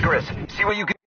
Vigorous. See what you can...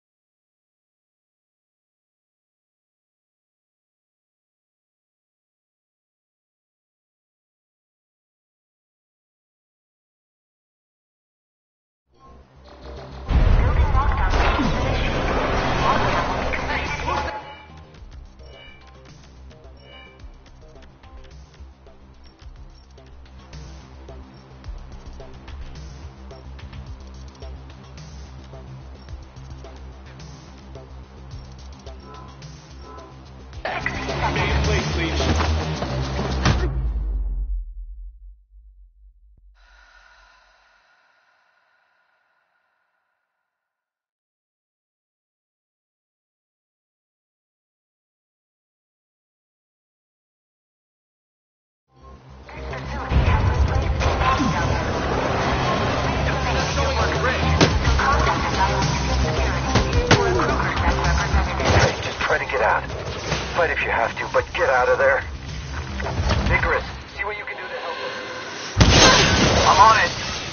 Fight if you have to, but get out of there. Vigorous, see what you can do to help us. I'm on it.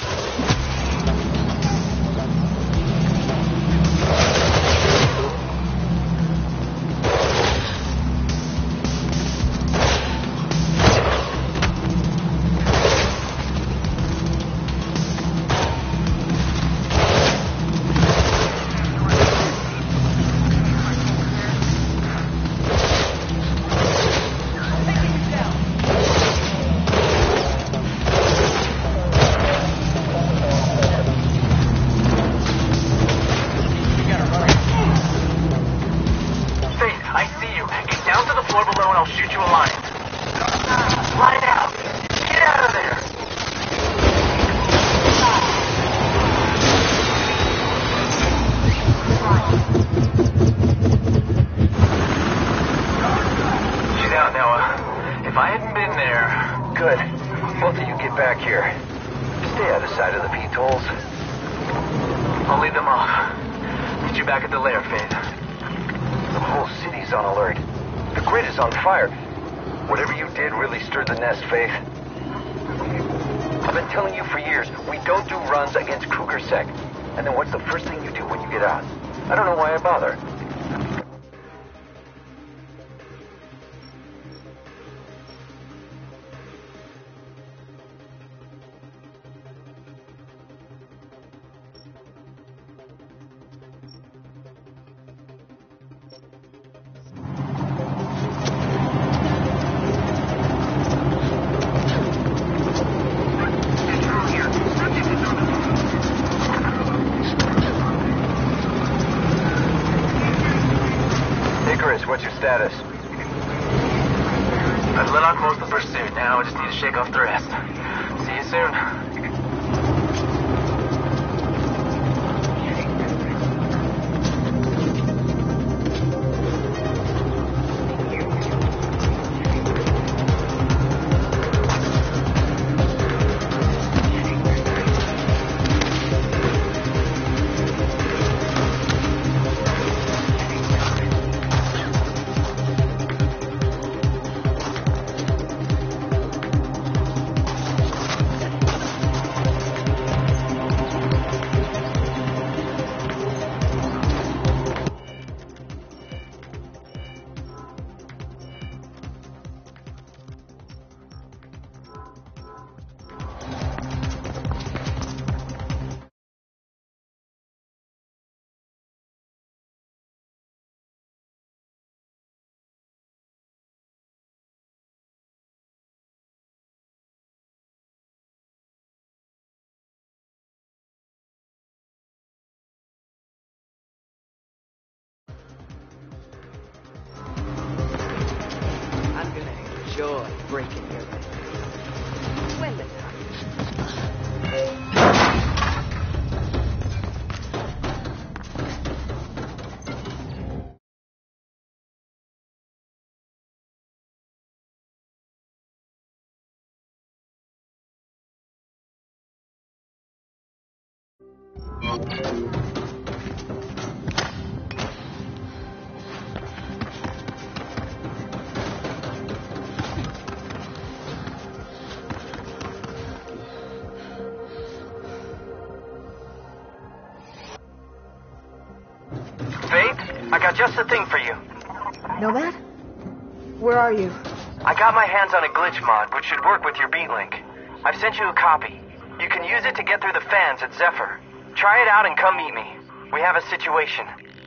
And then what's the first thing you do when you get out? I don't know why I bother. What's your status? I've let off most of the pursuit. Now I just need to shake off the rest. See you soon. Enjoy breaking your leg. Well enough. Faith, I got just the thing for you. Nomad? Where are you? I got my hands on a glitch mod, which should work with your beat link. I've sent you a copy. You can use it to get through the fans at Zephyr. Try it out and come meet me. We have a situation.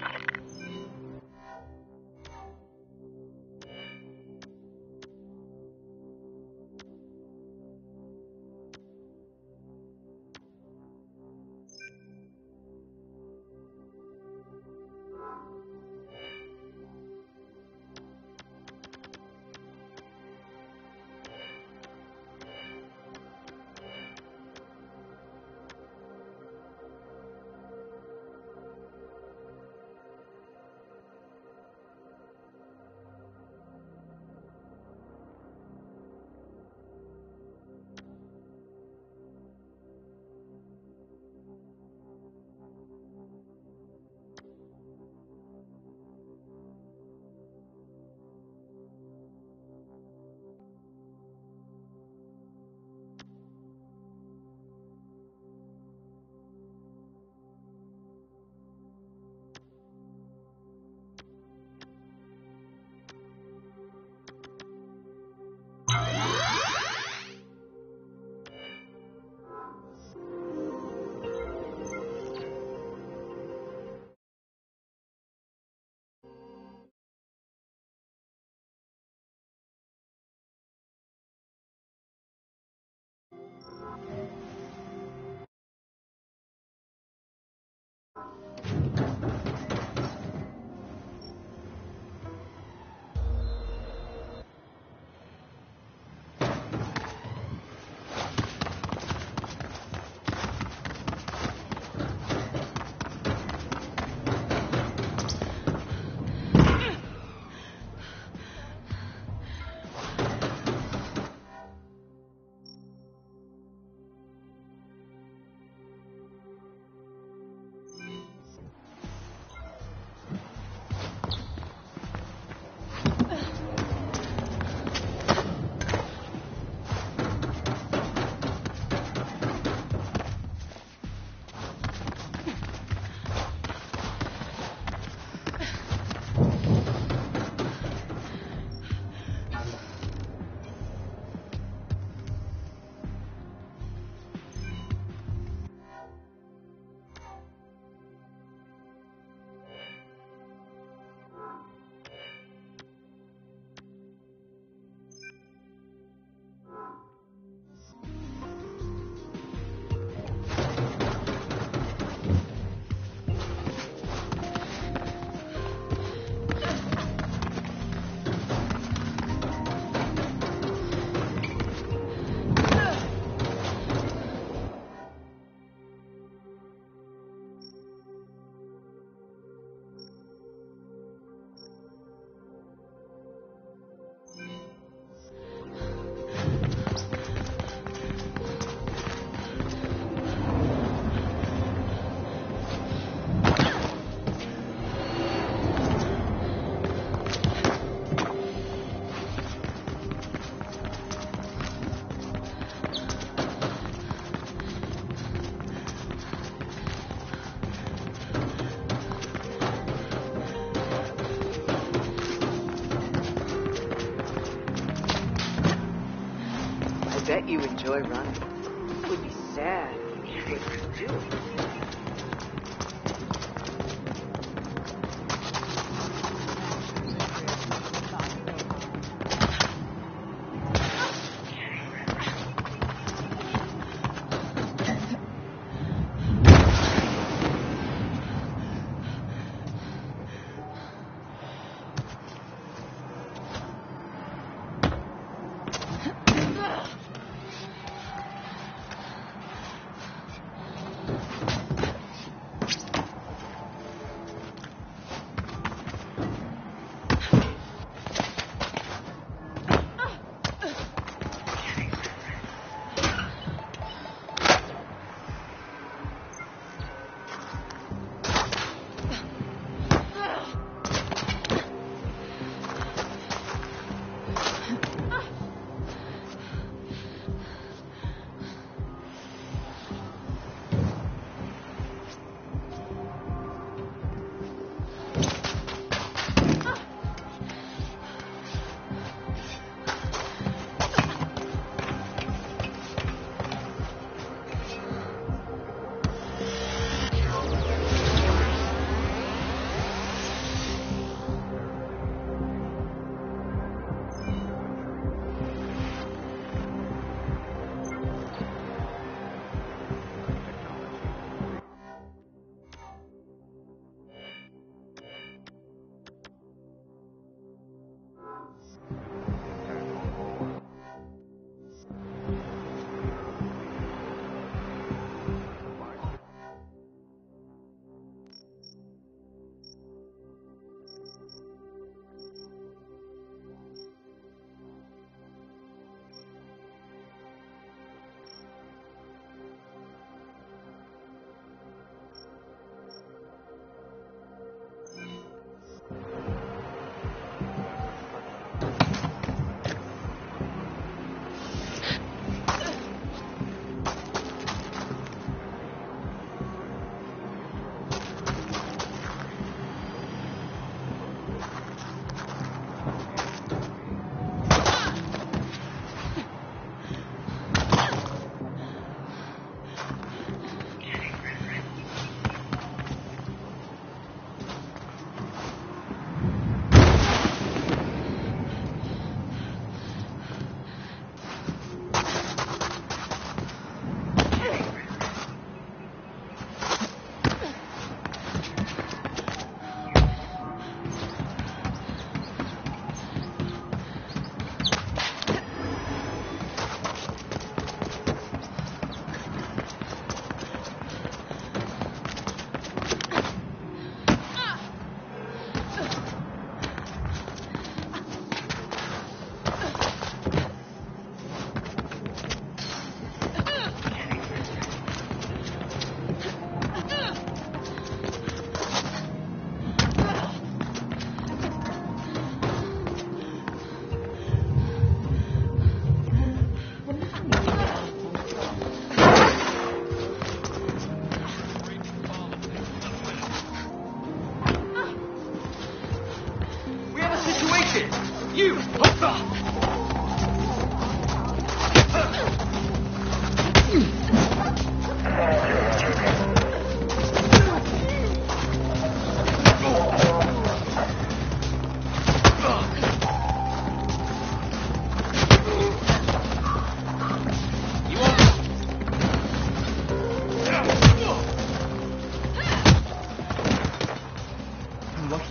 Bet you enjoy running. It would be sad if you couldn't do it.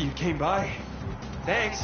lucky you came by. Thanks.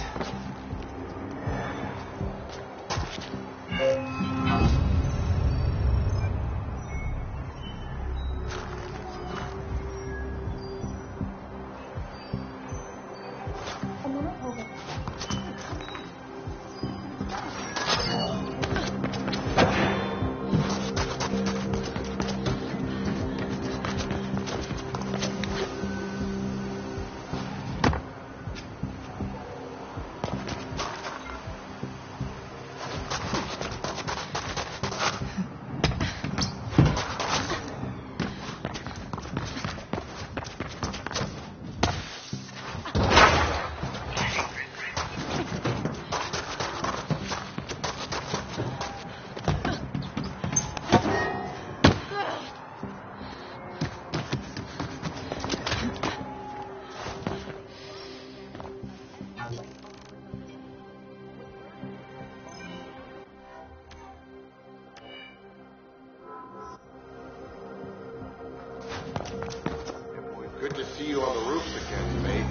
Good to see you on the roofs again, mate.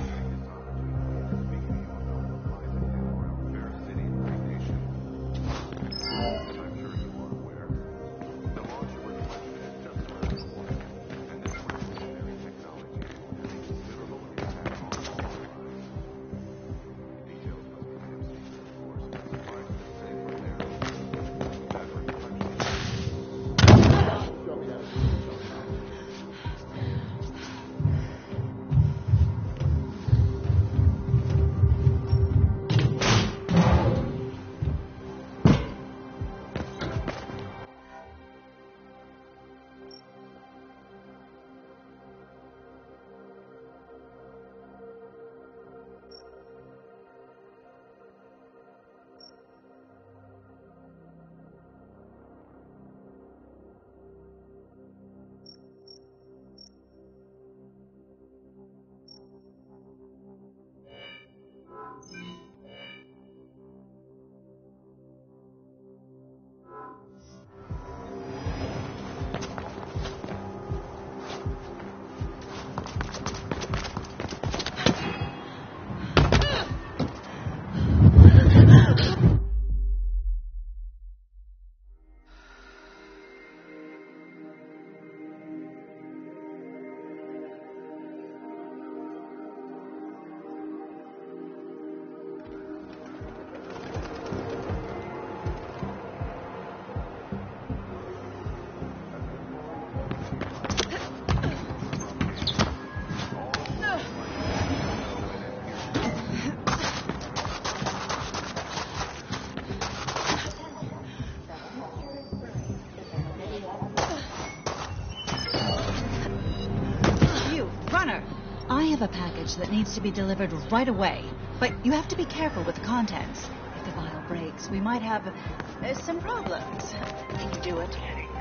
I have a package that needs to be delivered right away, but you have to be careful with the contents. If the vial breaks, we might have some problems. Can you do it?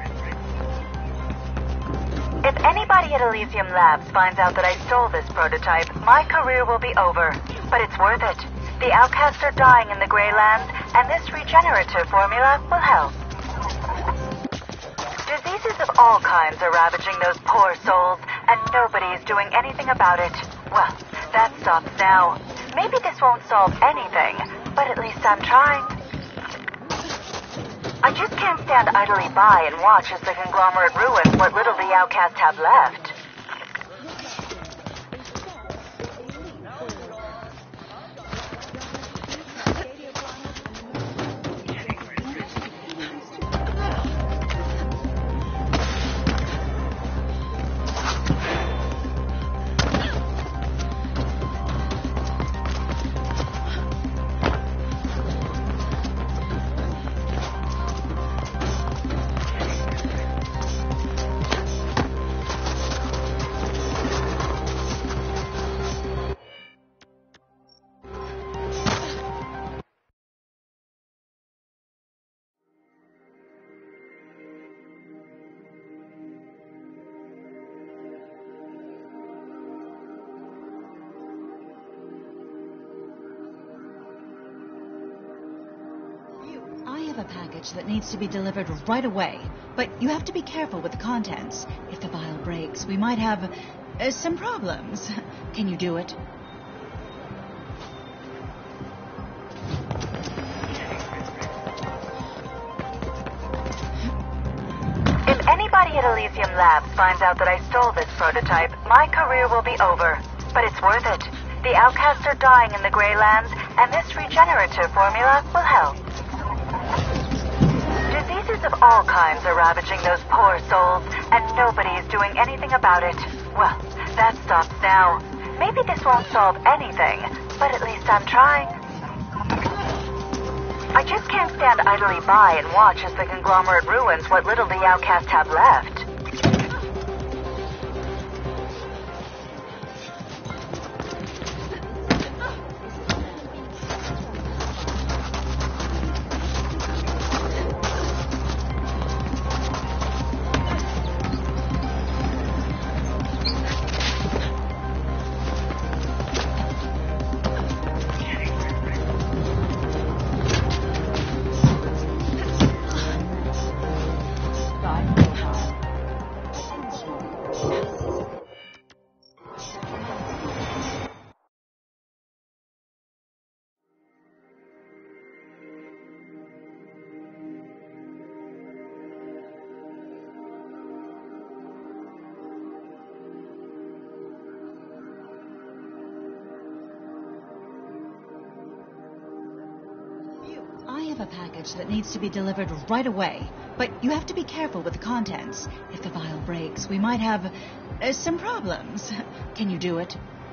If anybody at Elysium Labs finds out that I stole this prototype, my career will be over. But it's worth it. The outcasts are dying in the Grey Lands, and this regenerative formula will help. Diseases of all kinds are ravaging those poor souls, and nobody is doing anything about it. Well, that stops now. Maybe this won't solve anything, but at least I'm trying. I just can't stand idly by and watch as the conglomerate ruins what little the outcasts have left. A package that needs to be delivered right away, but you have to be careful with the contents. If the vial breaks, we might have some problems. Can you do it? anybody at Elysium Labs finds out that I stole this prototype, my career will be over. But it's worth it. The outcasts are dying in the Grey Lands, and this regenerative formula will help. Diseases of all kinds are ravaging those poor souls, and nobody is doing anything about it. Well, that stops now. Maybe this won't solve anything, but at least I'm trying. I just can't stand idly by and watch as the conglomerate ruins what little the outcasts have left. I have a package that needs to be delivered right away, but you have to be careful with the contents. If the vial breaks, we might have some problems. Can you do it?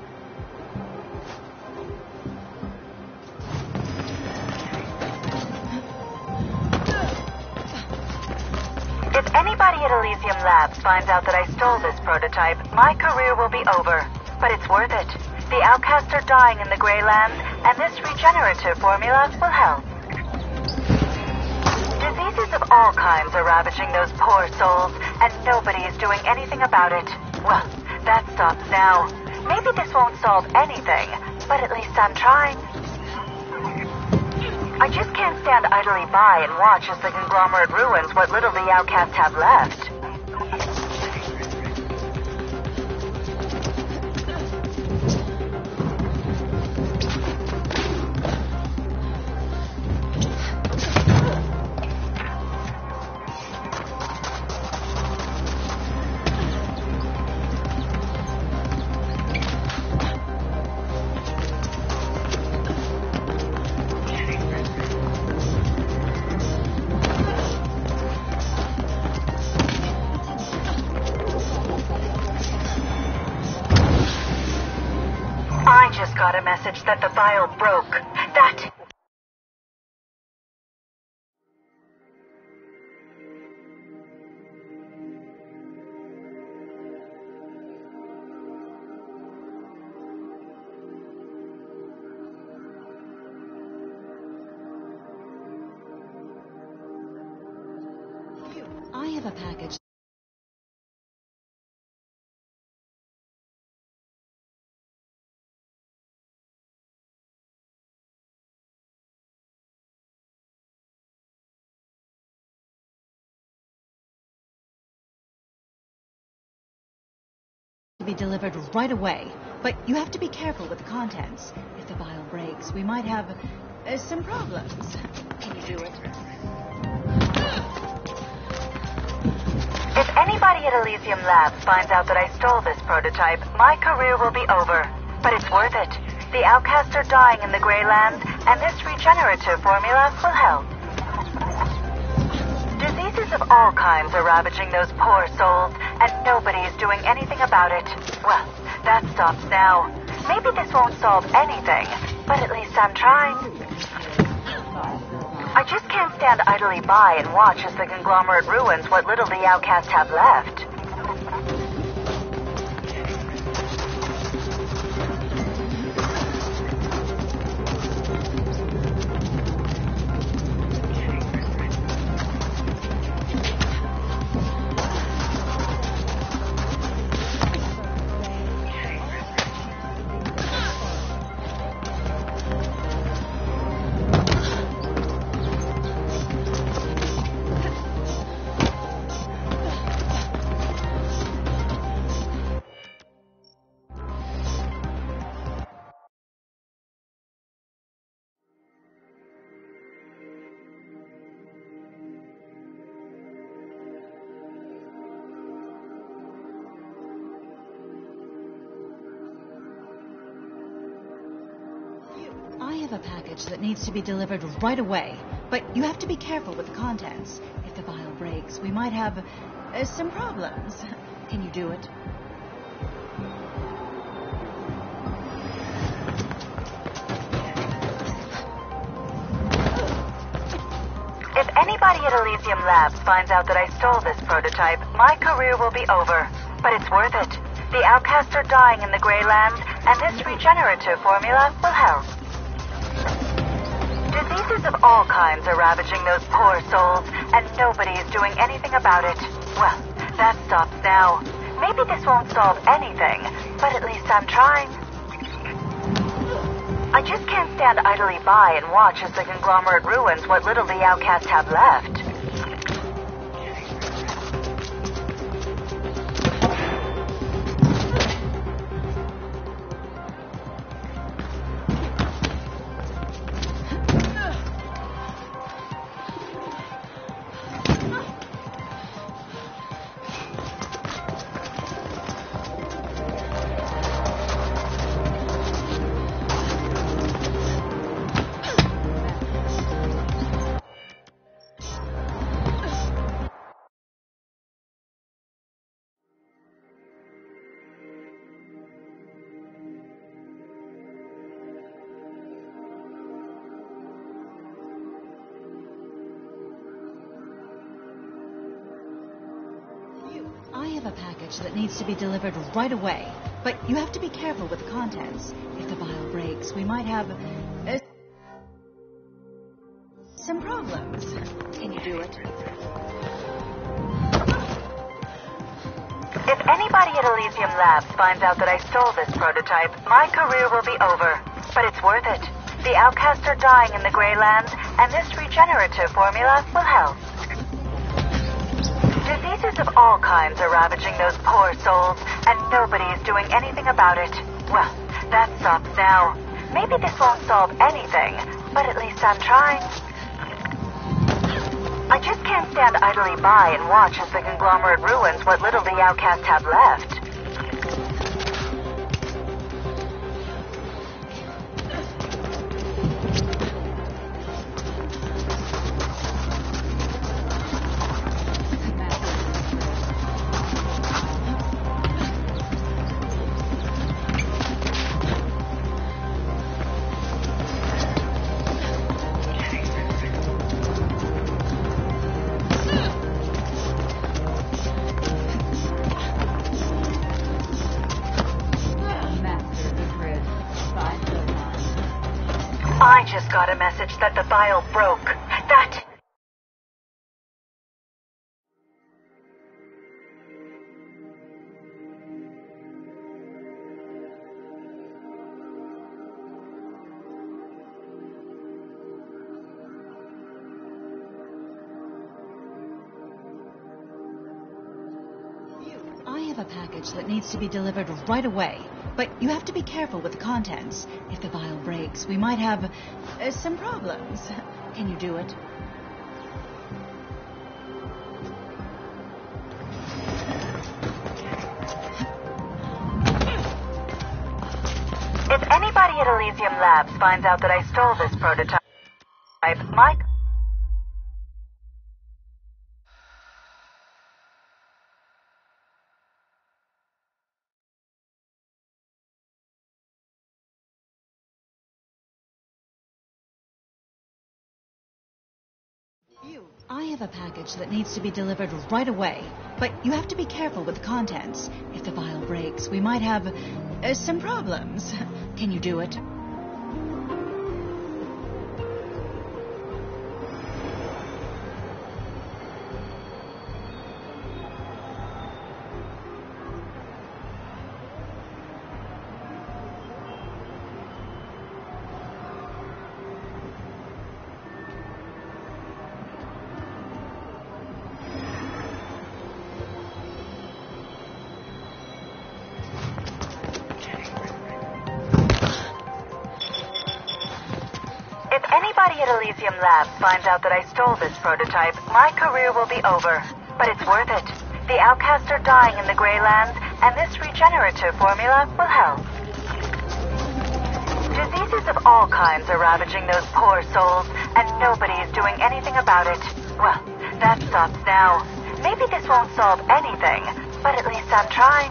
If anybody at Elysium Labs finds out that I stole this prototype, my career will be over. But it's worth it. The outcasts are dying in the Grey Lands, and this regenerative formula will help. Diseases of all kinds are ravaging those poor souls, and nobody is doing anything about it. Well, that stops now. Maybe this won't solve anything, but at least I'm trying. I just can't stand idly by and watch as the conglomerate ruins what little the outcasts have left. I just got a message that the vial broke. That... I have a package to be delivered right away, but you have to be careful with the contents. If the vial breaks, we might have some problems. Can you do it? If anybody at Elysium Labs finds out that I stole this prototype, my career will be over. But it's worth it. The outcasts are dying in the Grey Lands, and this regenerative formula will help. Diseases of all kinds are ravaging those poor souls, and nobody is doing anything about it. Well, that stops now. Maybe this won't solve anything, but at least I'm trying. I just can't stand idly by and watch as the conglomerate ruins what little the outcasts have left. have a package that needs to be delivered right away, but you have to be careful with the contents. If the vial breaks, we might have some problems. Can you do it? If anybody at Elysium Labs finds out that I stole this prototype, my career will be over. But it's worth it. The outcasts are dying in the Grey Lands, and this regenerative formula will help. Diseases of all kinds are ravaging those poor souls, and nobody is doing anything about it. Well, that stops now. Maybe this won't solve anything, but at least I'm trying. I just can't stand idly by and watch as the conglomerate ruins what little the outcasts have left. I have a package that needs to be delivered right away, but you have to be careful with the contents. If the vial breaks, we might have some problems. Can you do it? If anybody at Elysium Labs finds out that I stole this prototype, my career will be over. But it's worth it. The outcasts are dying in the Grey Lands, and this regenerative formula will help. Diseases of all kinds are ravaging those poor souls, and nobody is doing anything about it. Well, that stops now. Maybe this won't solve anything, but at least I'm trying. I just can't stand idly by and watch as the conglomerate ruins what little the outcasts have left. I just got a message that the vial broke. That... I have a package that needs to be delivered right away, but you have to be careful with the contents. If the vial breaks, we might have some problems. Can you do it? If anybody at Elysium Labs finds out that I stole this prototype, my... I have a package that needs to be delivered right away, but you have to be careful with the contents. If the vial breaks, we might have some problems. Can you do it? Anybody at Elysium Labs finds out that I stole this prototype, my career will be over. But it's worth it. The outcasts are dying in the Grey Lands, and this regenerative formula will help. Diseases of all all kinds are ravaging those poor souls, and nobody's doing anything about it. Well, that stops now. Maybe this won't solve anything, but at least I'm trying.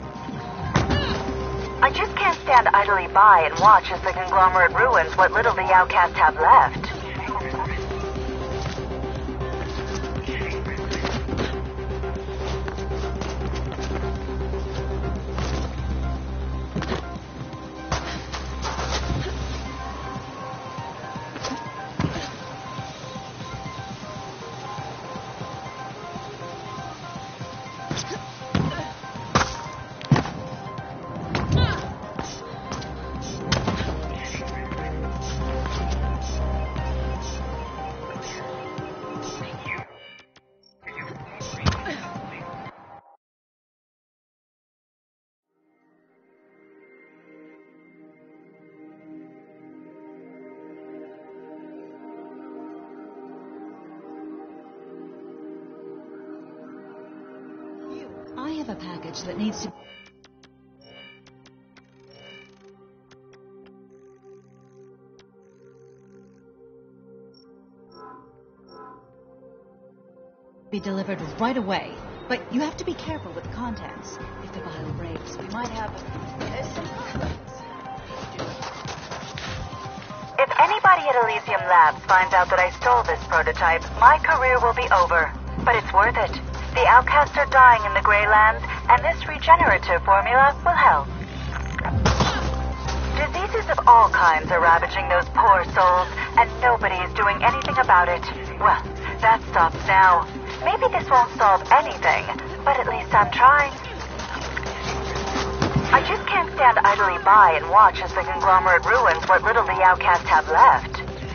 I just can't stand idly by and watch as the conglomerate ruins what little the outcasts have left. I have a package that needs to be delivered right away. But you have to be careful with the contents. If the vial breaks, we might have some problems. If anybody at Elysium Labs finds out that I stole this prototype, my career will be over. But it's worth it. The outcasts are dying in the Grey Lands, and this regenerative formula will help. Diseases of all kinds are ravaging those poor souls, and nobody is doing anything about it. Well, that stops now. Maybe this won't solve anything, but at least I'm trying. I just can't stand idly by and watch as the conglomerate ruins what little the outcasts have left.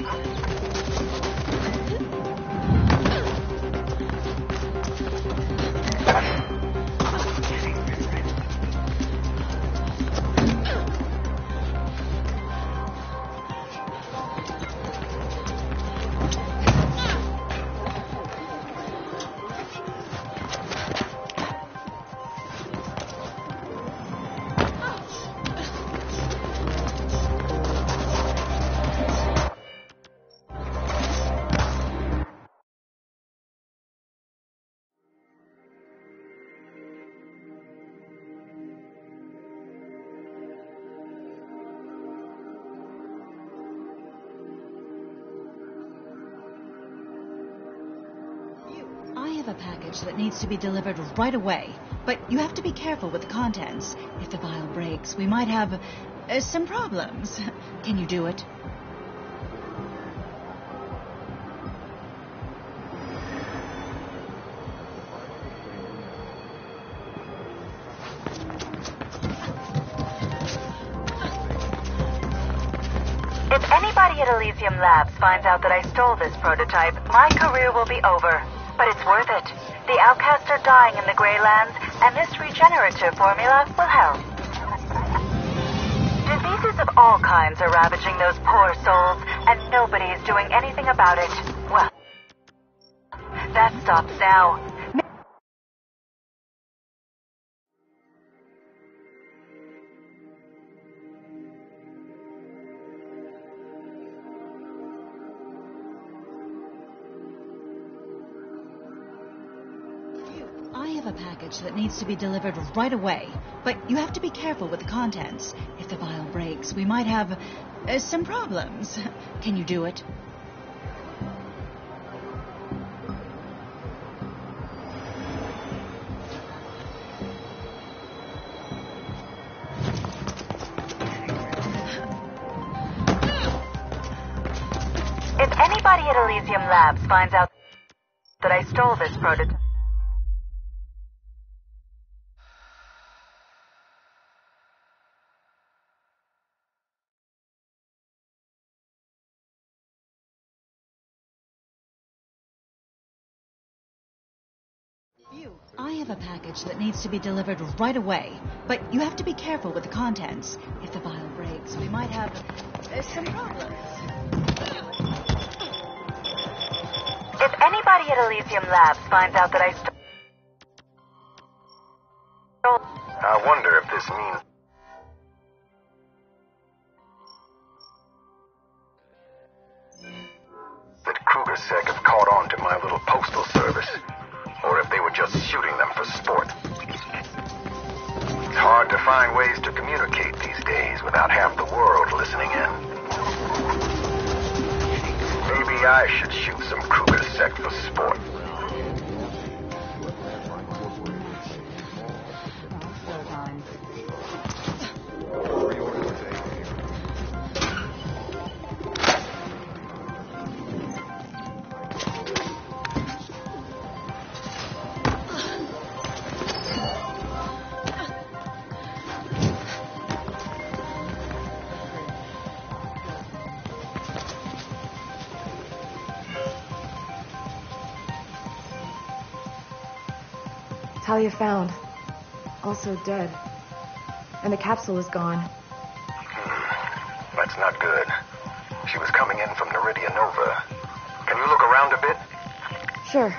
I have a package that needs to be delivered right away. But you have to be careful with the contents. If the vial breaks, we might have some problems. Can you do it? If anybody at Elysium Labs finds out that I stole this prototype, my career will be over. But it's worth it. The outcasts are dying in the Grey Lands, and this regenerative formula will help. Diseases of all kinds are ravaging those poor souls, and nobody is doing anything about it. Well, that stops now. I have a package that needs to be delivered right away. But you have to be careful with the contents. If the vial breaks, we might have some problems. Can you do it? If anybody at Elysium Labs finds out that I stole this prototype... I have a package that needs to be delivered right away. But you have to be careful with the contents. If the vial breaks, we might have some problems. If anybody at Elysium Labs finds out that I stole... I wonder if this means... my little postal service, or if they were just shooting them for sport. It's hard to find ways to communicate these days without half the world listening in. Maybe I should shoot some cougar sect for sport. Talia found. Also dead. And the capsule is gone. That's not good. She was coming in from Naridia Nova. Can you look around a bit? Sure.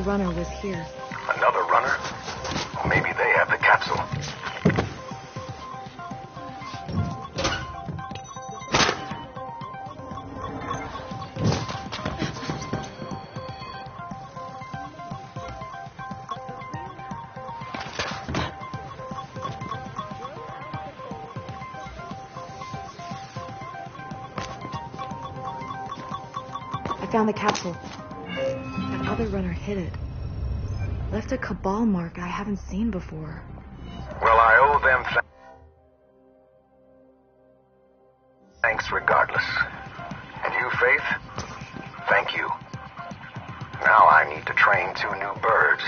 runner was here. Another runner? Or maybe they have the capsule. I found the capsule. That other runner hid it. Left a cabal mark I haven't seen before. Well, I owe them thanks regardless. And you, Faith? Thank you. Now I need to train 2 new birds.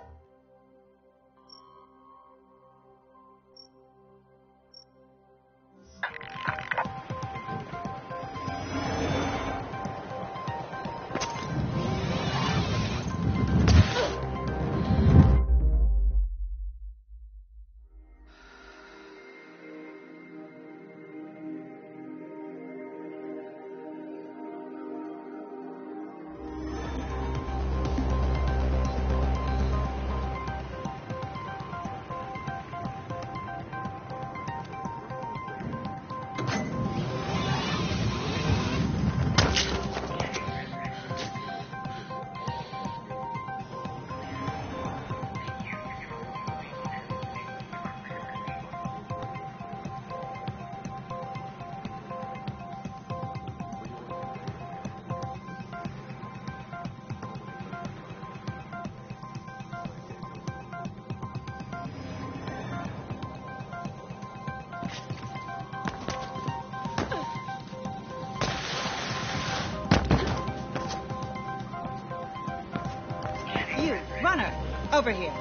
Runner, over here.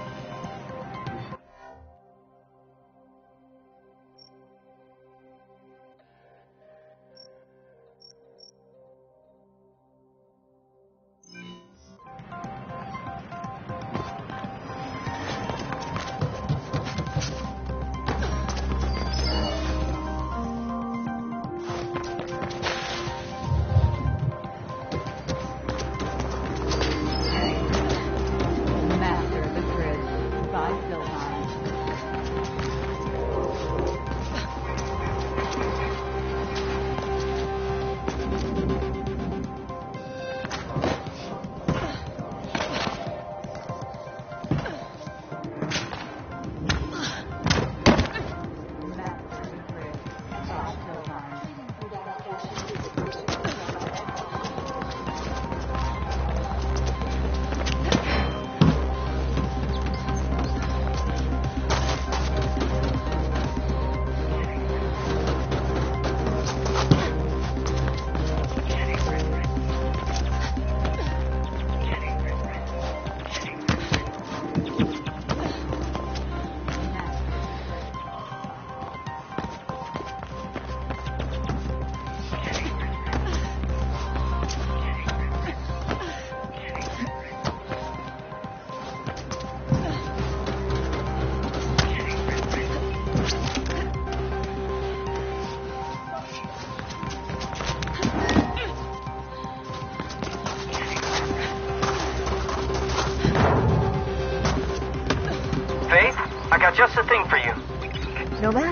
Just the thing for you. Nomad?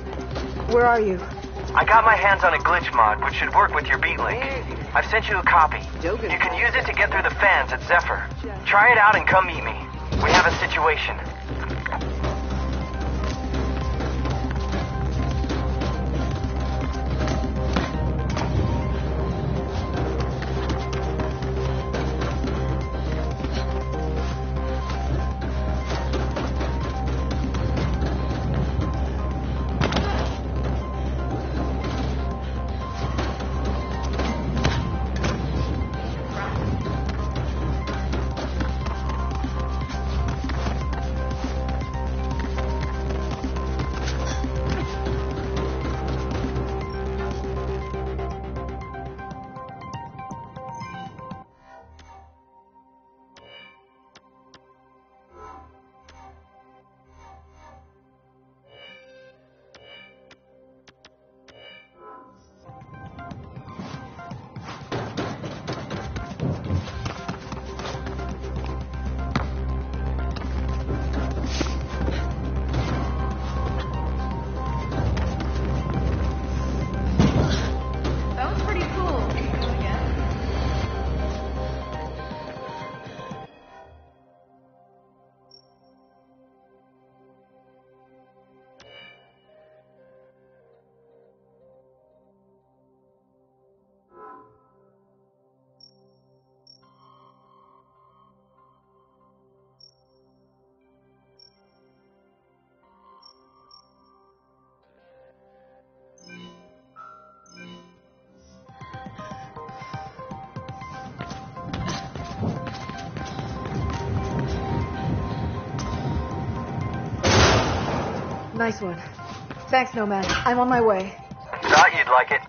Where are you? I got my hands on a glitch mod, which should work with your beat link. I've sent you a copy. You can use it to get through the fans at Zephyr. Try it out and come meet me. We have a situation. Nice one. Thanks, Nomad. I'm on my way. Thought you'd like it.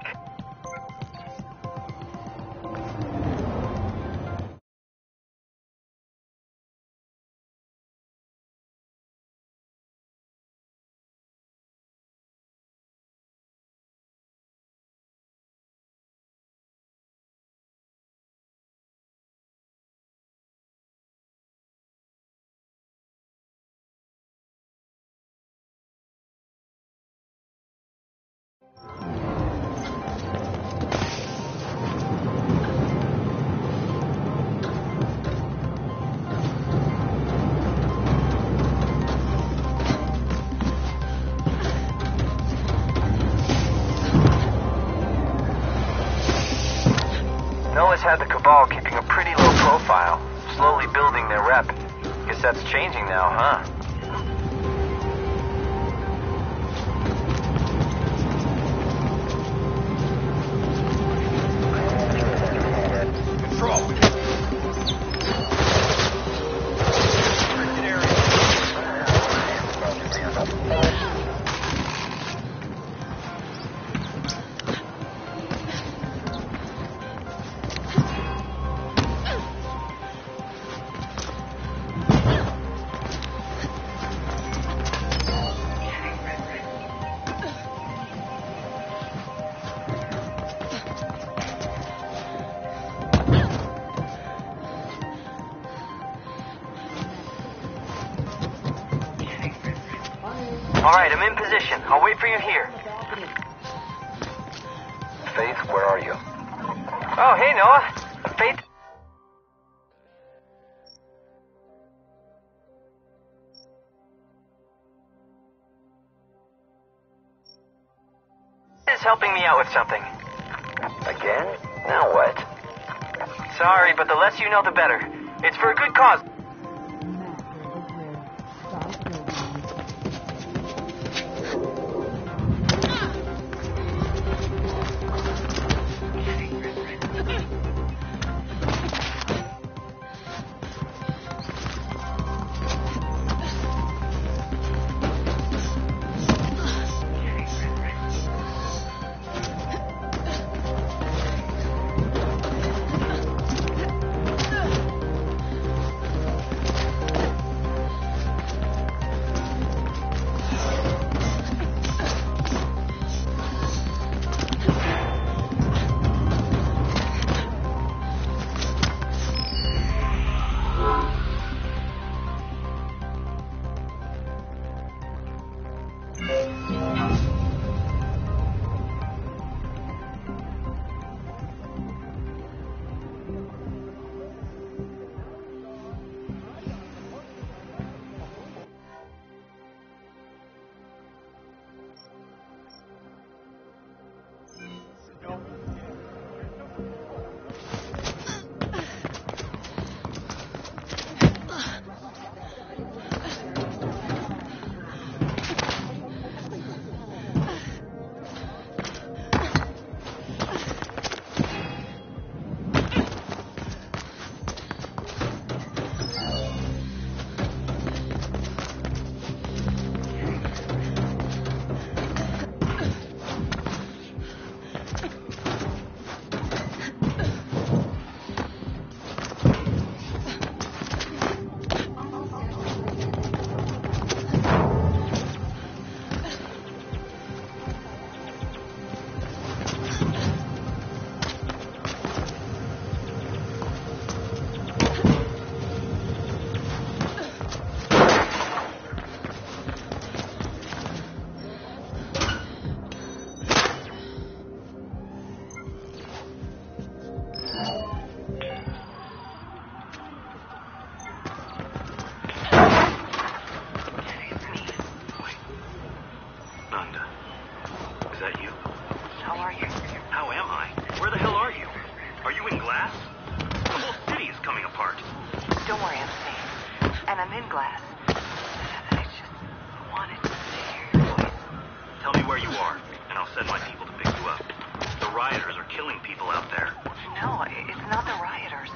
Noah's had the Cabal keeping a pretty low profile, slowly building their rep. Guess that's changing now, huh? Control. Alright, I'm in position. I'll wait for you here. Faith, where are you? Oh, hey, Noah. Faith... is helping me out with something. Again? Now what? Sorry, but the less you know, the better. It's for a good cause.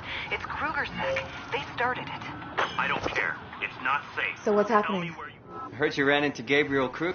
So what's happening? Heard you ran into Gabriel Krug.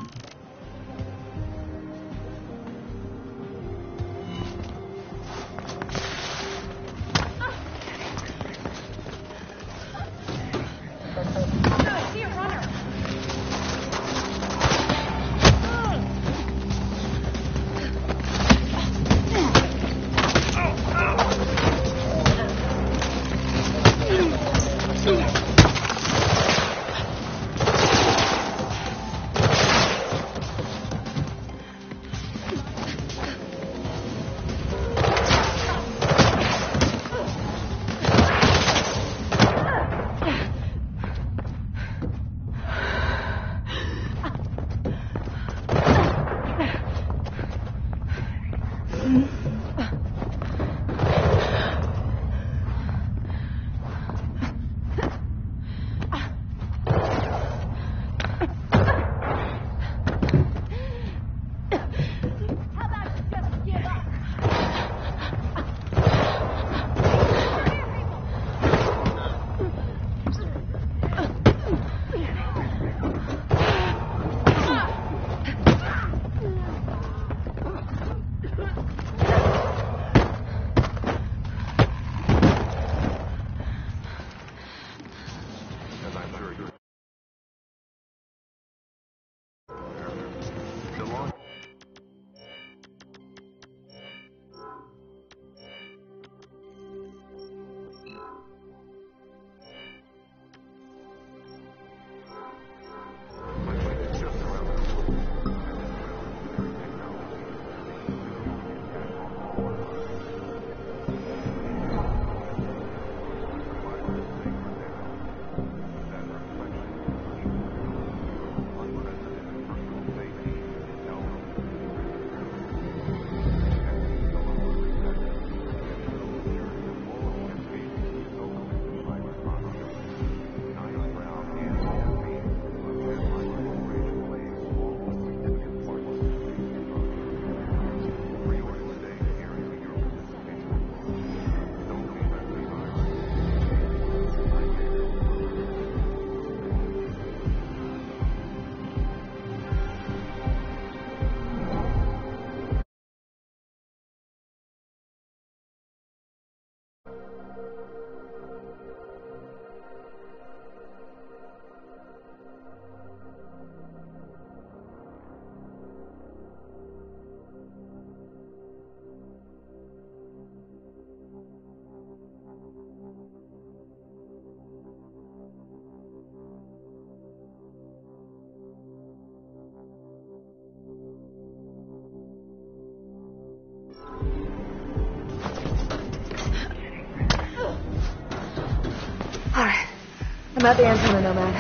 Alright. I'm at the antenna, Nomad.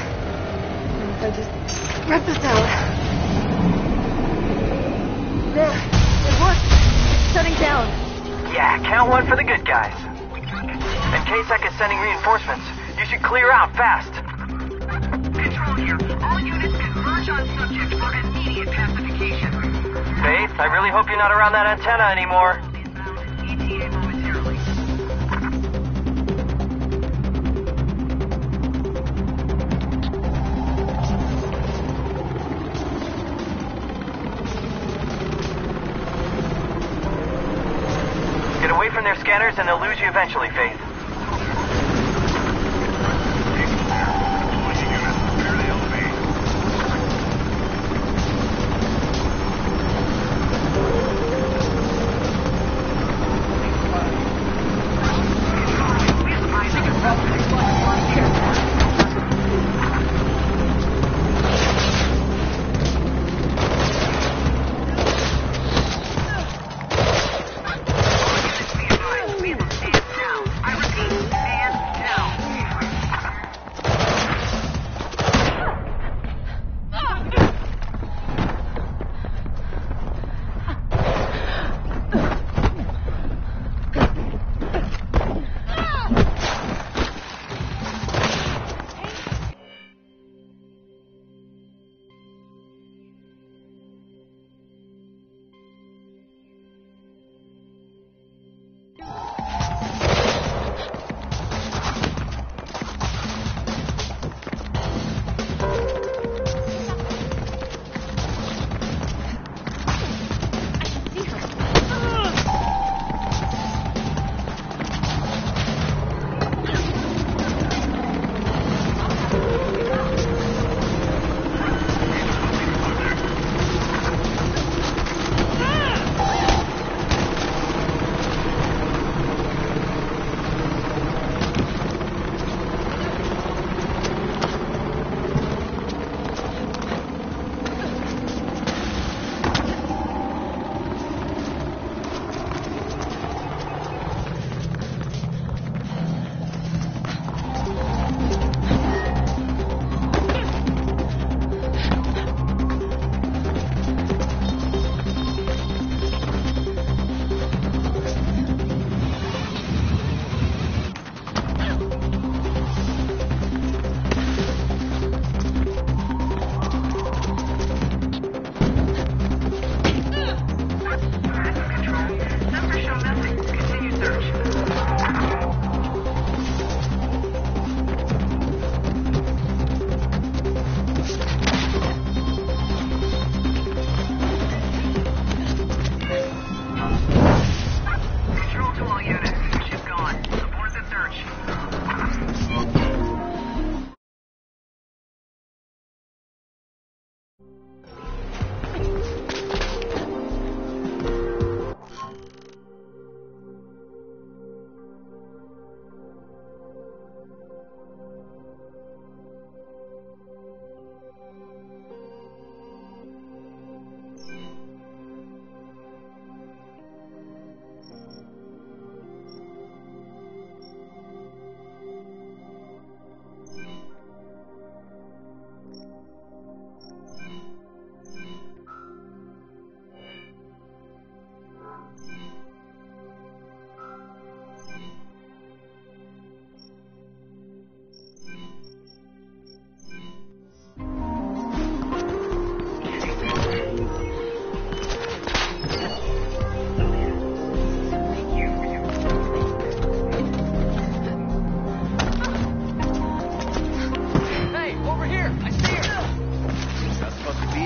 And if I just rip this out. There. It worked. It's shutting down. Yeah, count one for the good guys. In case I is sending reinforcements, you should clear out fast. Control here. All units converge on subject for immediate pacification. Faith, I really hope you're not around that antenna anymore. ETA momentarily. Get away from their scanners and they'll lose you eventually, Faith. We have a stand now. I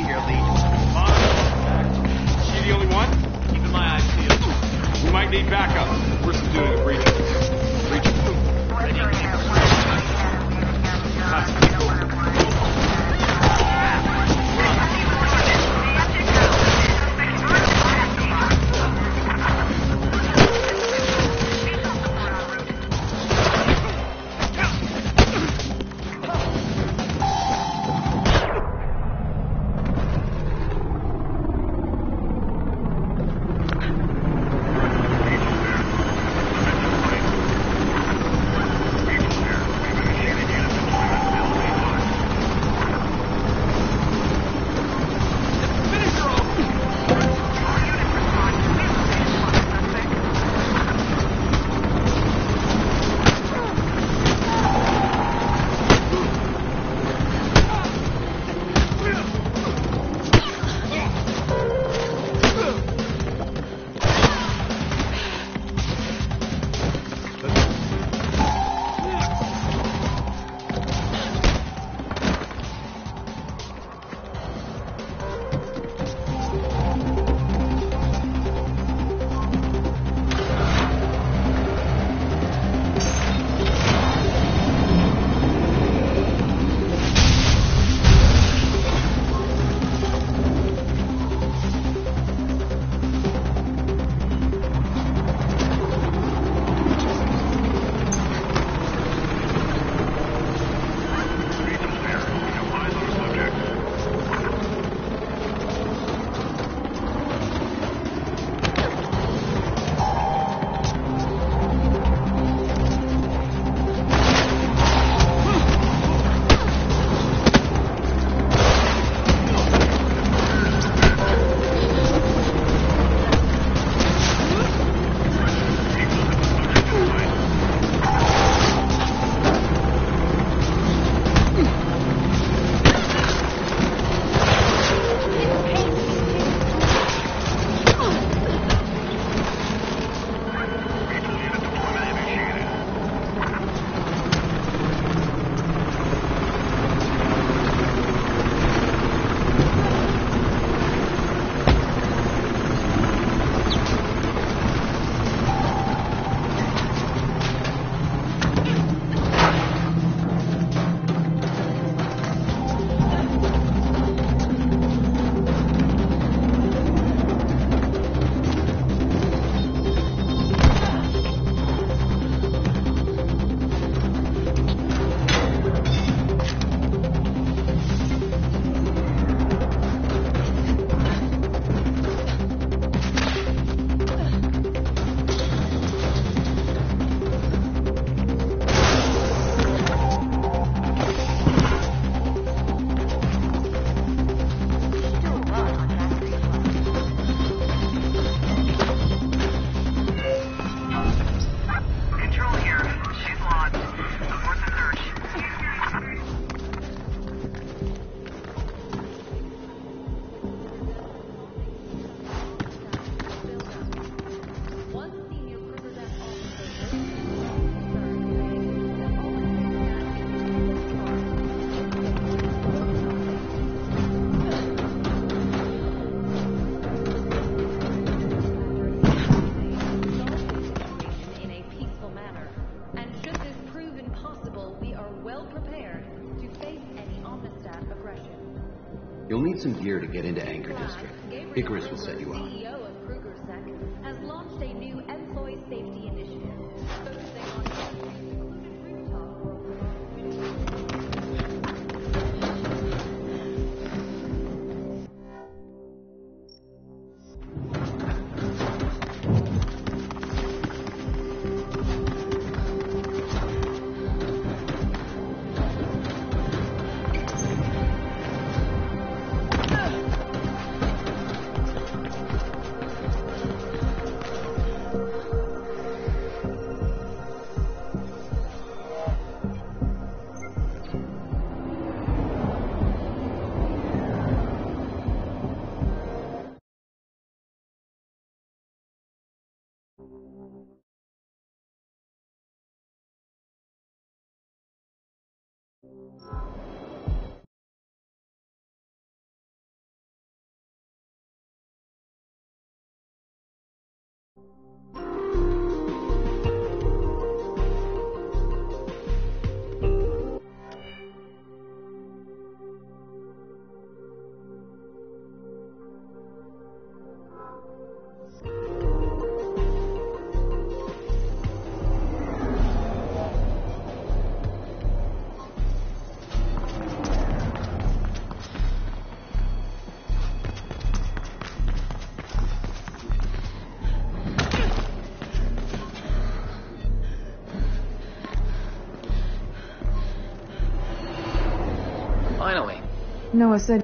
here, Lead. Come on. Is she the only one? Keeping my eyes peeled. We might need backup. First, we're doing a breach. You'll need some gear to get into Anchor District. Icarus will set you up. CEO of KrugerSec has launched a new employee safety initiative focusing on rooftop Finally. Noah said...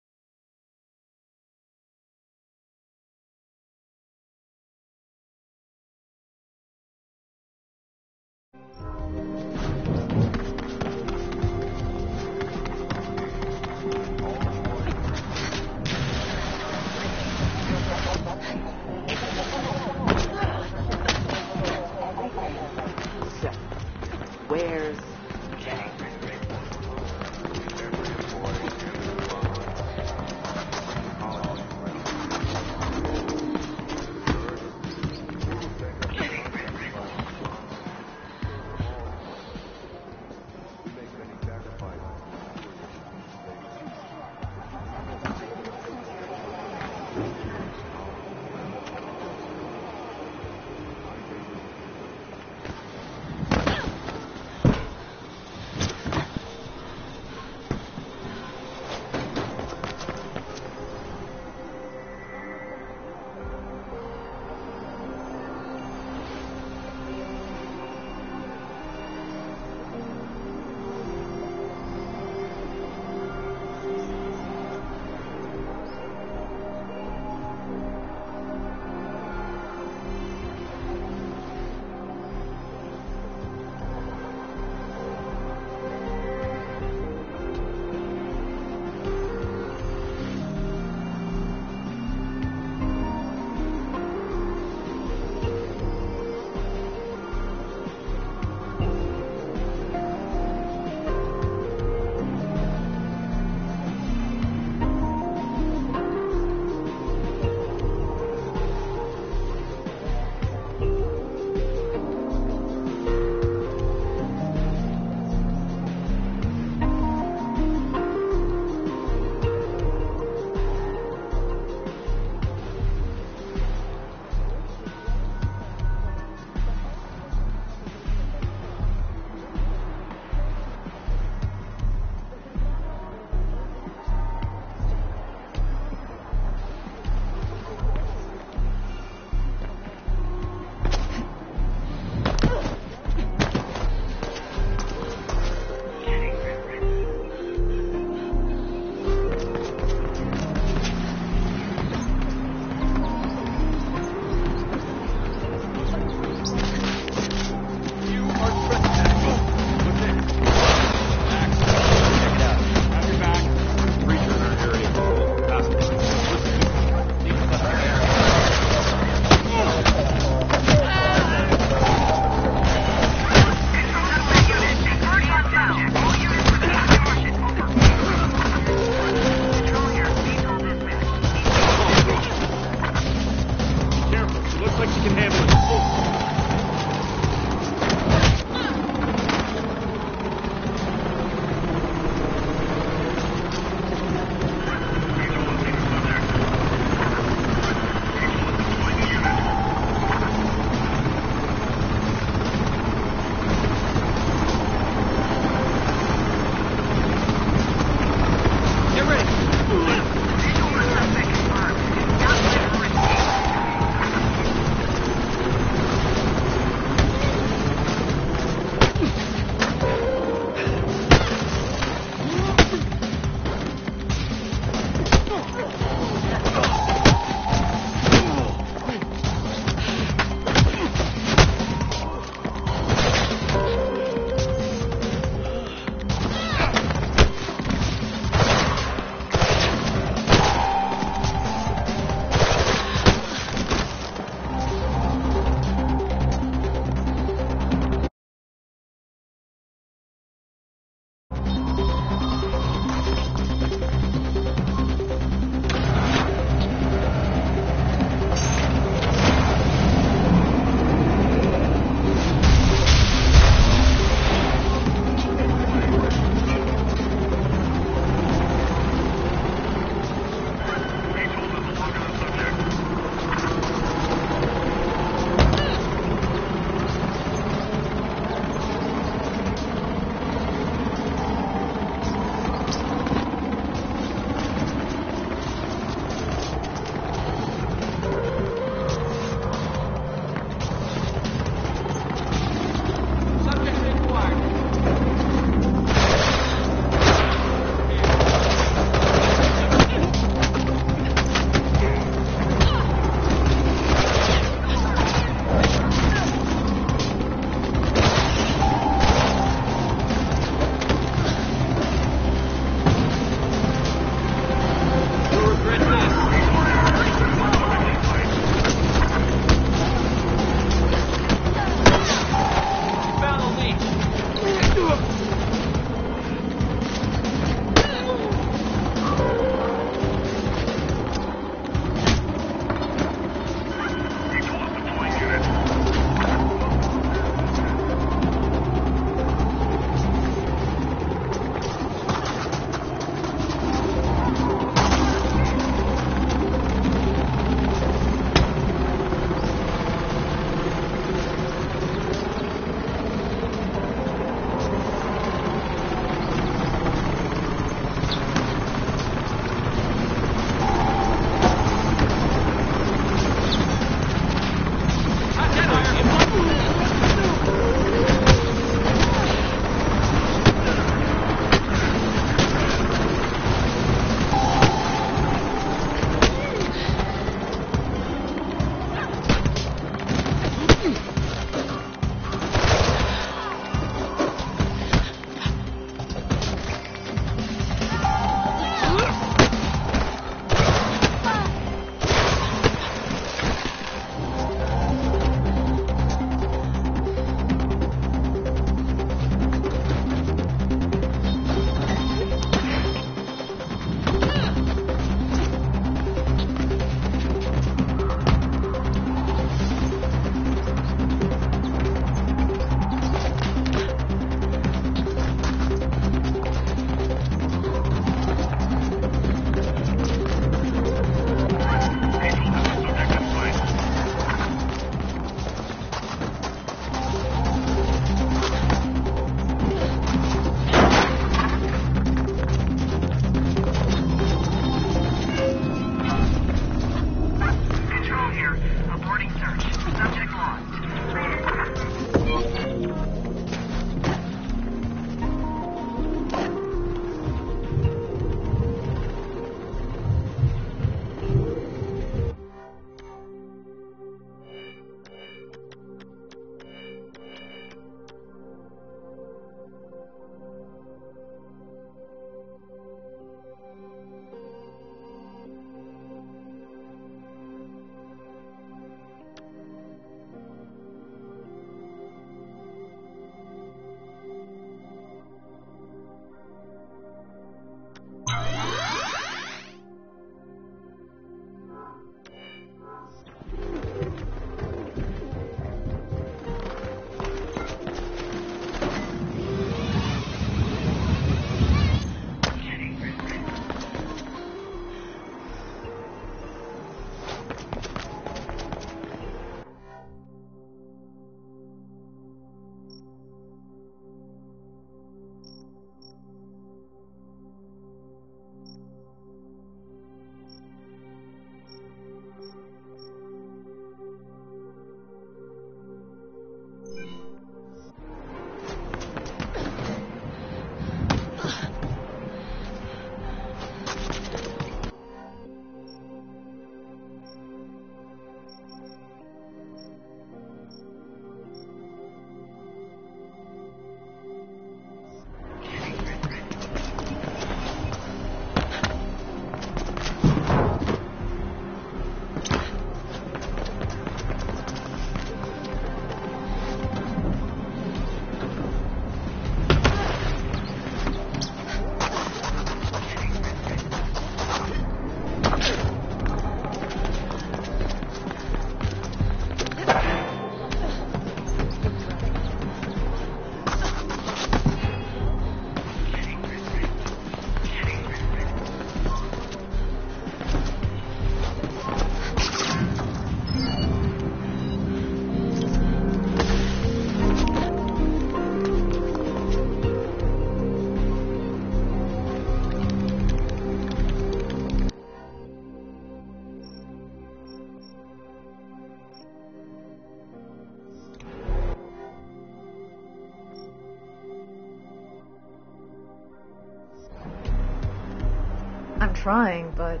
trying, but...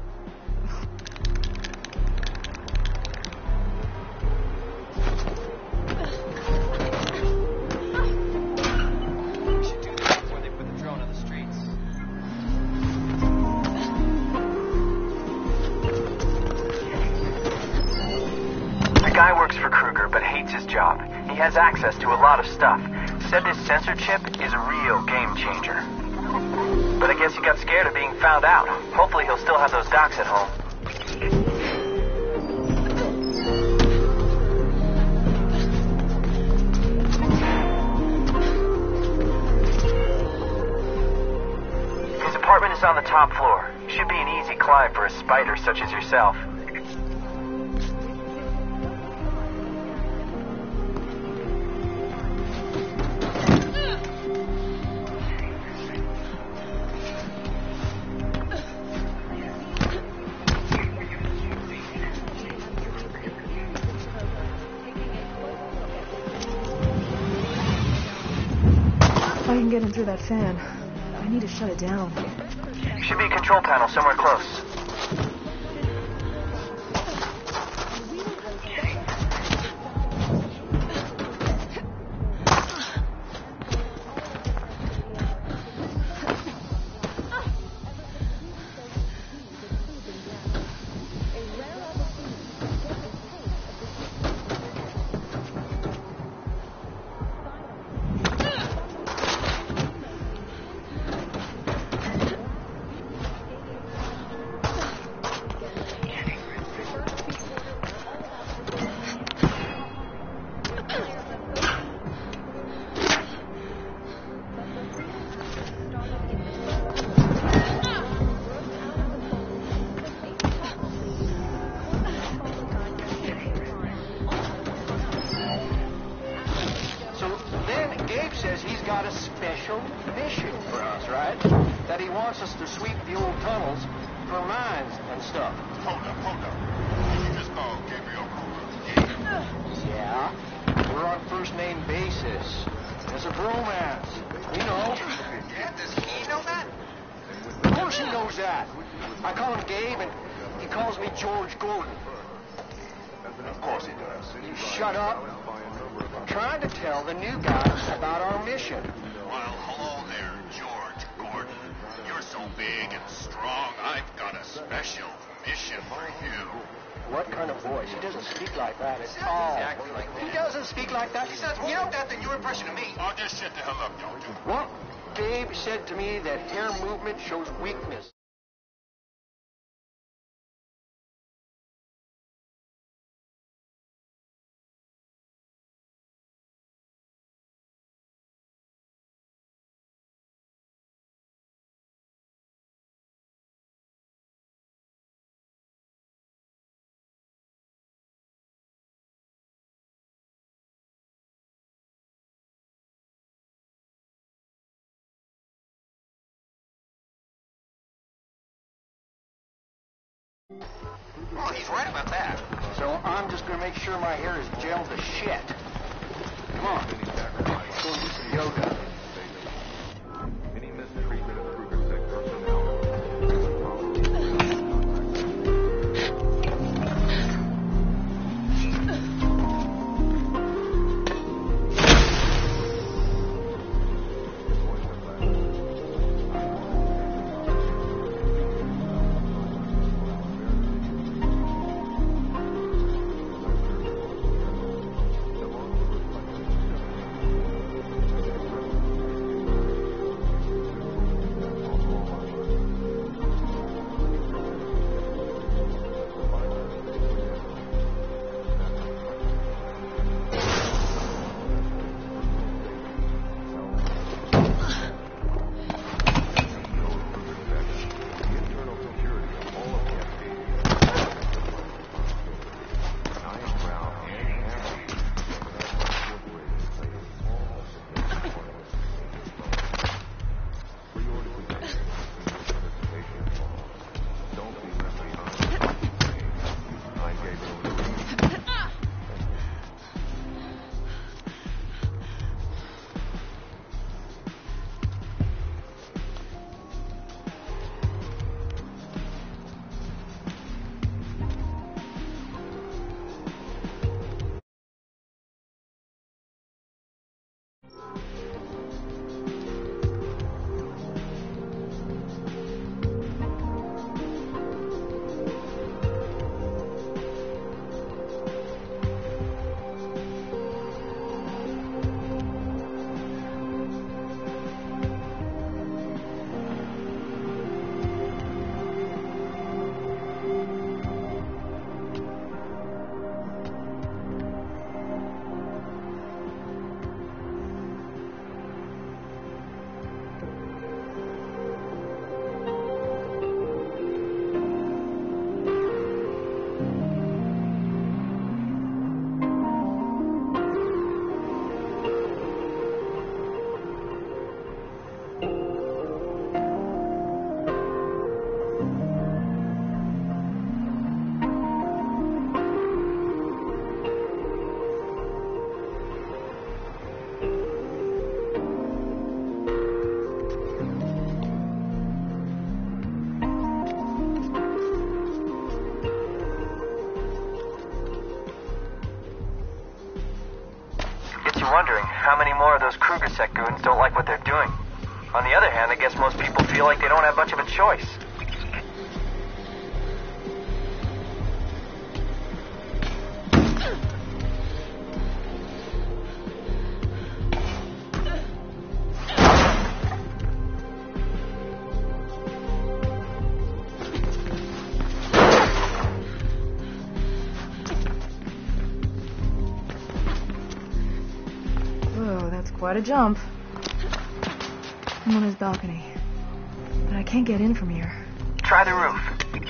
Guy works for Kruger, but hates his job. He has access to a lot of stuff. Said this sensor chip is a real game changer. But I guess he got scared of being found out. Hopefully he'll still have those docs at home. His apartment is on the top floor. Should be an easy climb for a spider such as yourself. If I can get in through that fan, I need to shut it down. Should be a control panel somewhere close. got a special mission for us, right? That he wants us to sweep the old tunnels for mines and stuff. Hold up. You just called Gabriel Kruger. Yeah, we're on first-name basis. There's a bromance. We know. Yeah, does he know that? Of course he knows that. I call him Gabe, and he calls me George Gordon. Of course he does. You shut up. I'm trying to tell the new guys about our mission. Well, hello there, George Gordon. You're so big and strong, I've got a special mission for you. What kind of voice? He doesn't speak like that at all. Exactly like that. He doesn't speak like that. He sounds more like that than your impression of me. Oh, just shut the hell up, don't you? Well, Gabe said to me that hair movement shows weakness. Oh, he's right about that. So I'm just going to make sure my hair is gelled to shit. Come on. Let's go and do some yoga. Any mistreatment of Kruger Tech personnel. wondering how many more of those Kruger set goons don't like what they're doing. On the other hand, I guess most people feel like they don't have much of a choice. Quite a jump. I'm on his balcony, but I can't get in from here. Try the roof.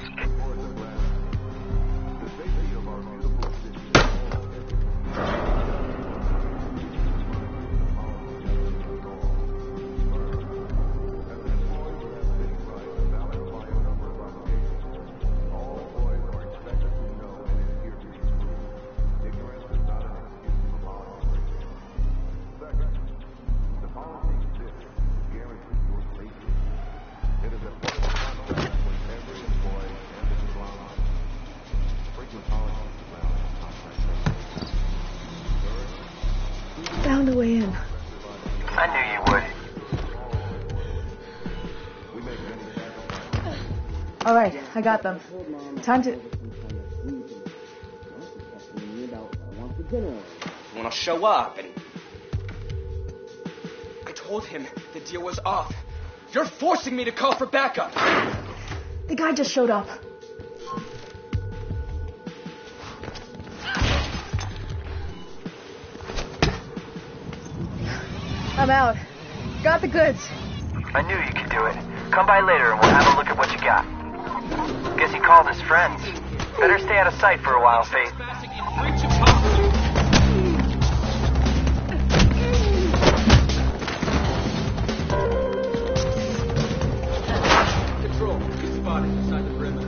Found a way in. I knew you would. All right, I got them. Time to... Want to show up, and I told him the deal was off. You're forcing me to call for backup. The guy just showed up. I'm out. Got the goods. I knew you could do it. Come by later and we'll have a look at what you got. Guess he called his friends. Better stay out of sight for a while, Faith. Control, he's spotted inside the perimeter.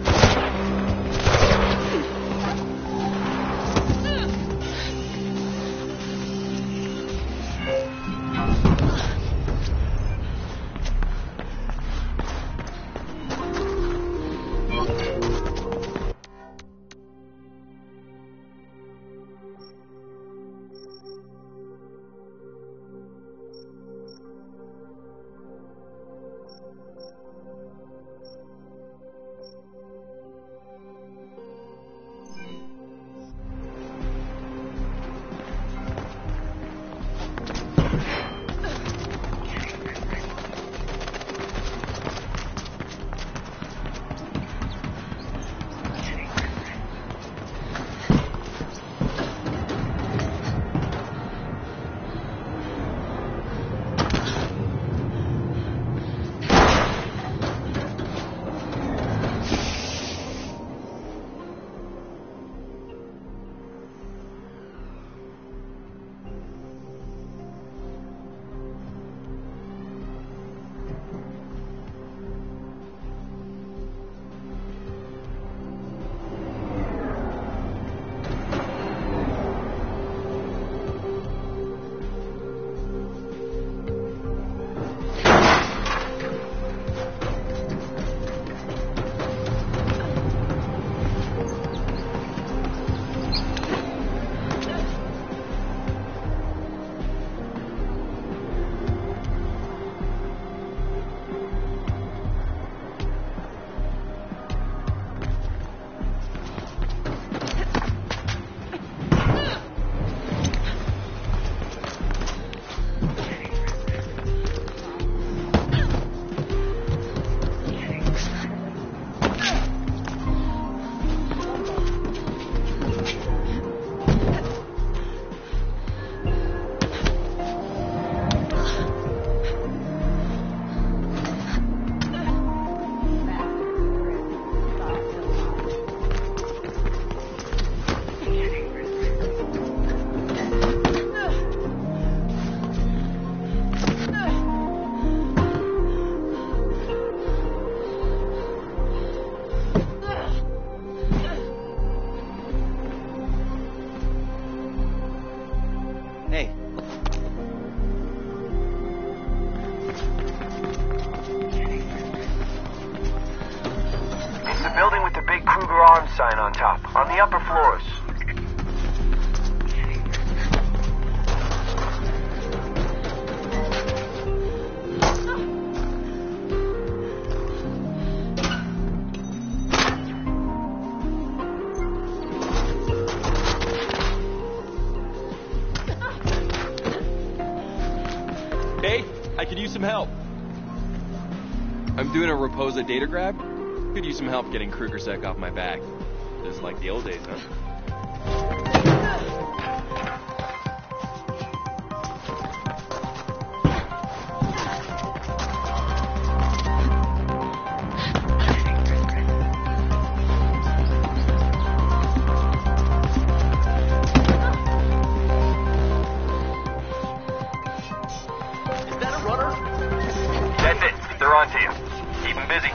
Sign on top, on the upper floors. could use some help. I'm doing a Raposa data grab. Could use some help getting Krugersec off my back. Just like the old days, huh? That's it. They're on to you. Keep them busy.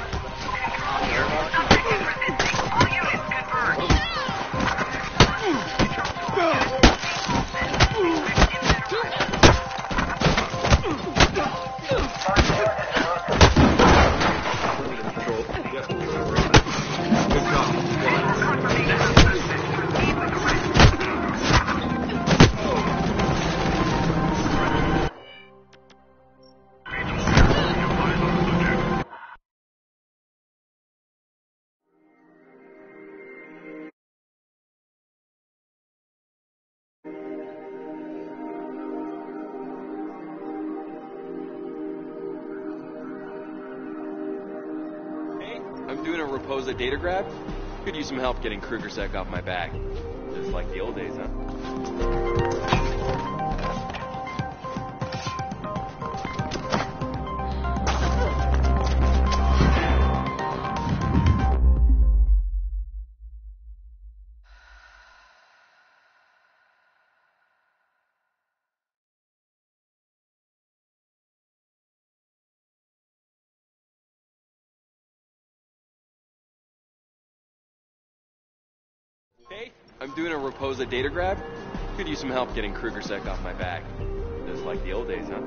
I'm doing a Raposa data grab. Could use some help getting Krugersec off my back. Just like the old days, huh? Hey, I'm doing a Raposa data grab. Could use some help getting Krugersec off my back. Just like the old days, huh?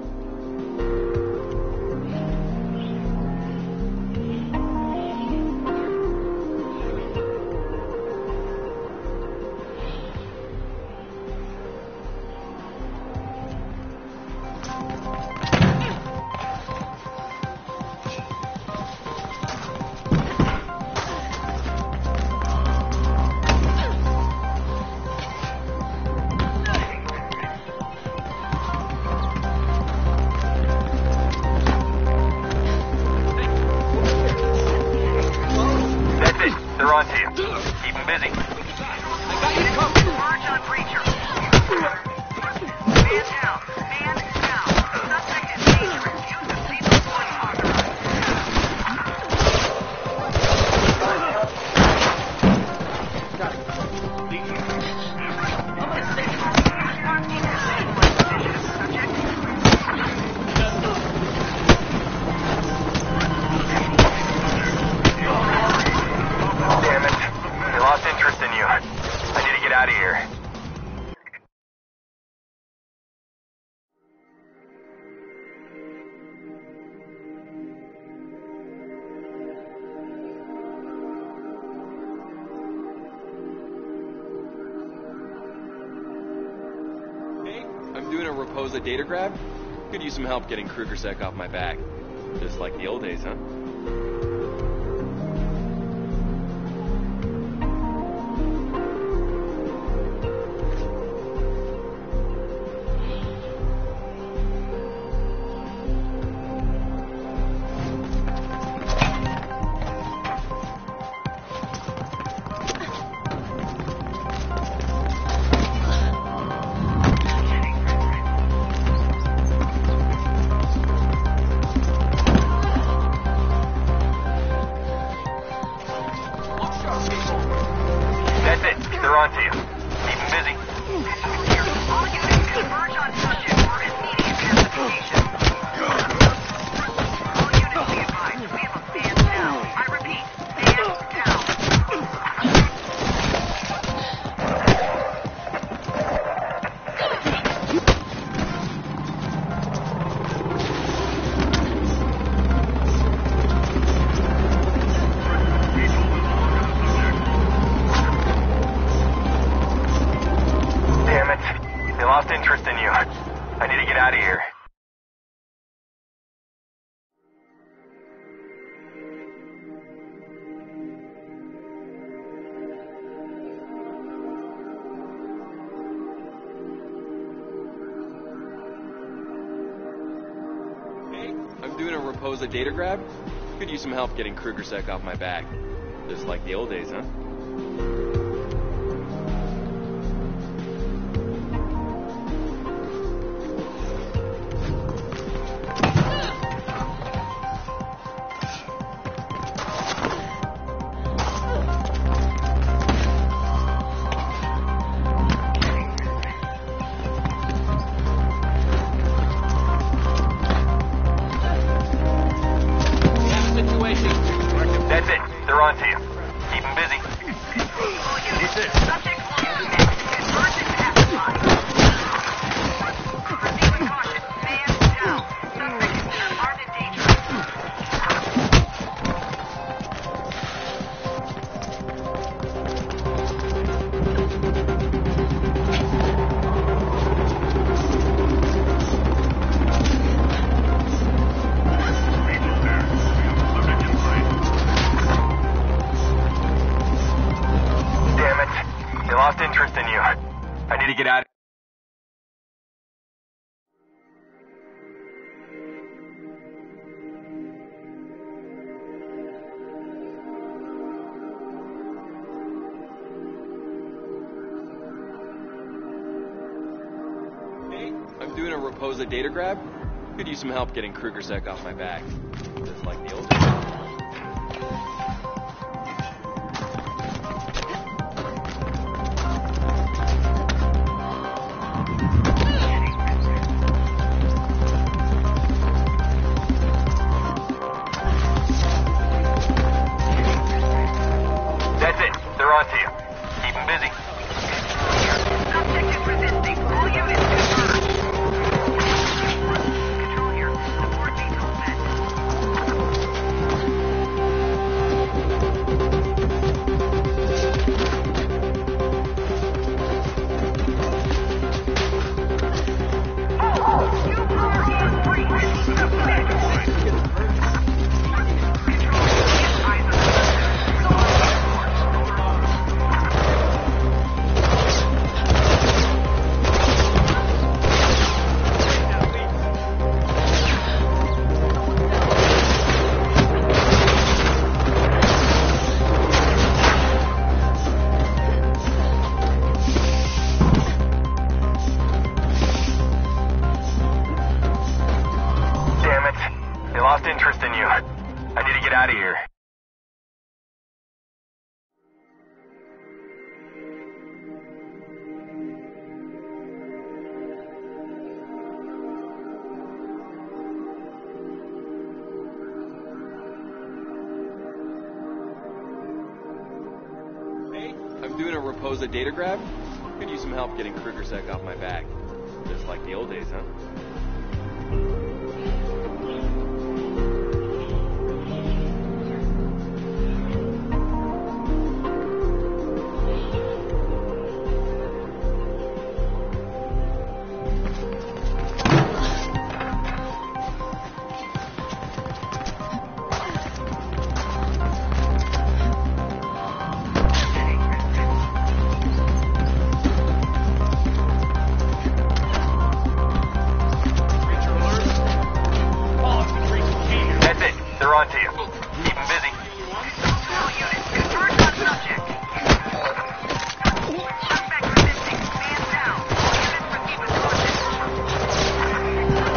They're on to you. Keep them busy. I got you covered. March on Breacher. Man down. Man down. Suspect is dangerous. Use the seatbelt one Damn it. They lost interest in you. I need to get out of here. Hey, I'm doing a Raposa data grab. Could use some help getting Krugersec off my back. Just like the old days, huh? That's it. They're on to you. Keep them busy. All units converge on subject for immediate pacification. All units be advised. We have a man down. I repeat, man down. Damn it. They lost interest in you. I need to get out of here. Hey, repose a data grab? Could use some help getting KrugerSec off my back. Just like the old days, huh? That's it. They're on to you. Keep them busy. This is subject emergent pacified. Proceed with caution. Man down. Suspect is armed and dangerous. Damn it. They lost interest in you. I need to get out. Hey, I'm doing a repose a data grab. Could use some help getting KrugerSec off my back. Just like the old days. That's it. They're on to you. Keep them busy. Subject is resisting. All units converge. Control here. Support vehicle met. Damn it. They lost interest in you. I need to get out of here. Hey, I'm doing a repose a data grab. Could use some help getting KrugerSec off my back. Just like the old days, huh? That's it. They're on to you. Keep them busy. All units converge on subject. Suspect resisting. Man down. Units proceed with caution.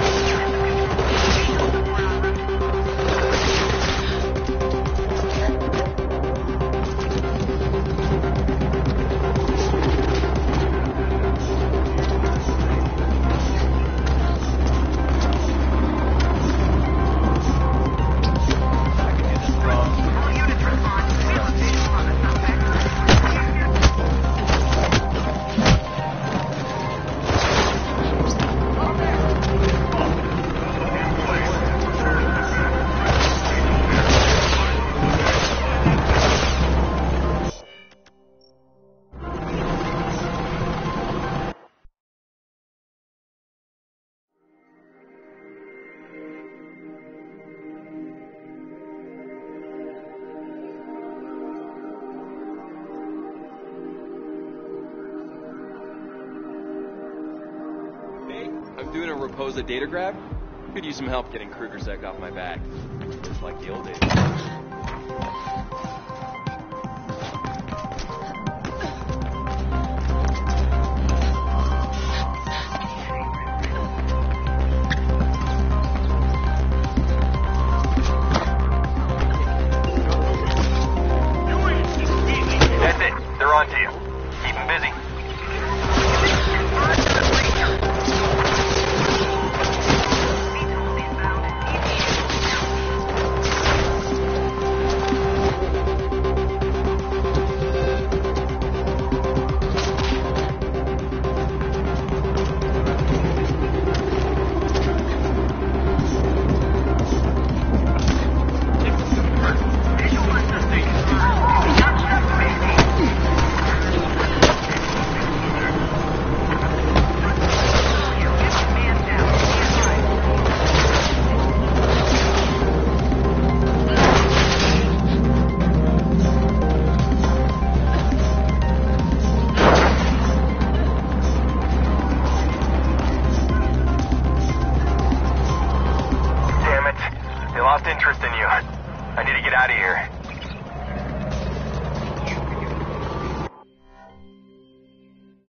All units respond. We have a visual on the suspect. Hey, I'm doing a repose a data grab. Could use some help getting Krugersec off my back. Just like the old days. That's it. They're on to you. Keep them busy. They lost interest in you. I need to get out of here.